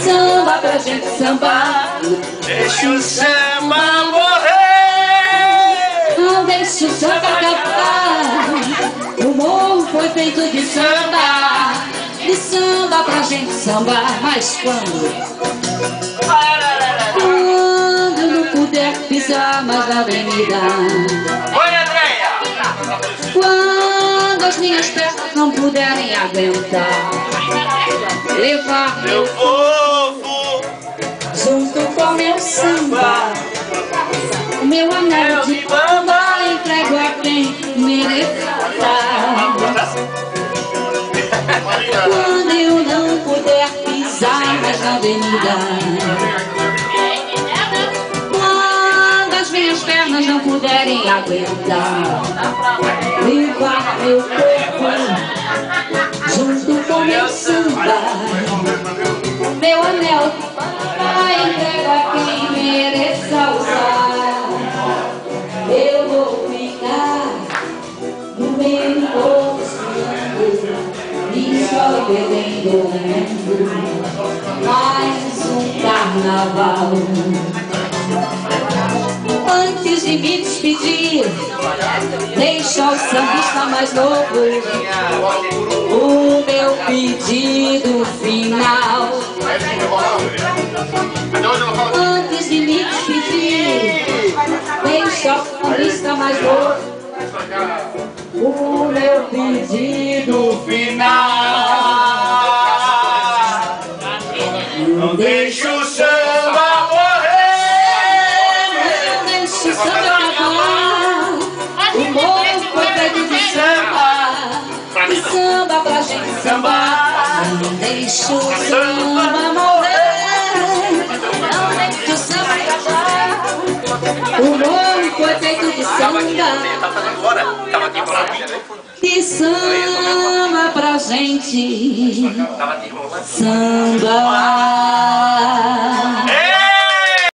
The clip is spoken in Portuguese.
samba pra gente sambar. Deixa o samba morrer. Não deixa o samba acabar. O morro foi feito de samba pra gente sambar. Mas quando não puder pisar mais na avenida, Oi, Andréia! quando as minhas pernas não puderem aguentar, levar Meu povo, junto com meu samba, o meu anel de bamba, entrego a quem merecer. Quando eu não puder pisar mais na avenida, quando as minhas pernas não puderem aguentar, levar meu corpo junto com meu samba, meu anel vai entregar a quem mereça usar. Eu vou ficar no meu posto e só perdendo mais um carnaval. Antes de me despedir, deixa o sambista mais novo o meu pedido final. Antes de me despedir, deixa o sambista mais novo o meu pedido final. não deixa o samba morrer. Não deixa o samba acabar. O morro foi feito de samba pra gente sambar. Não deixa o samba morrer. Não deixa o samba acabar. O morro foi feito de samba pra gente sambar.